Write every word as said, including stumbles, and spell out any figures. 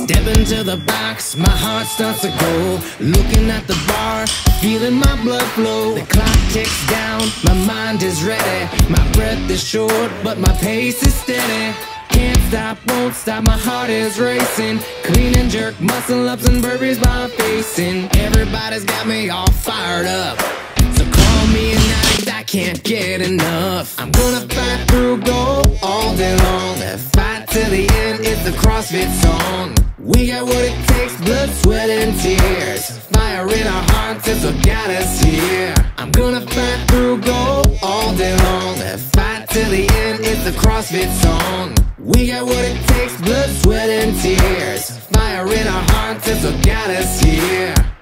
Step into the box, my heart starts to go. Looking at the bar, feeling my blood flow. The clock ticks down, my mind is ready. My breath is short, but my pace is steady. Can't stop, won't stop, my heart is racing. Clean and jerk, muscle ups and burpees by facing. Everybody's got me all fired up, so call me an addict, I can't get enough. I'm gonna fight through goal all day long. Fight till the end, it's the CrossFit song. We got what it takes, blood, sweat and tears. Fire in our hearts, it's what got us here. I'm gonna fight through goal all day long. Fight till the end, it's the CrossFit song. We got what it takes, blood, sweat and tears. Fire in our hearts, it's what got us here.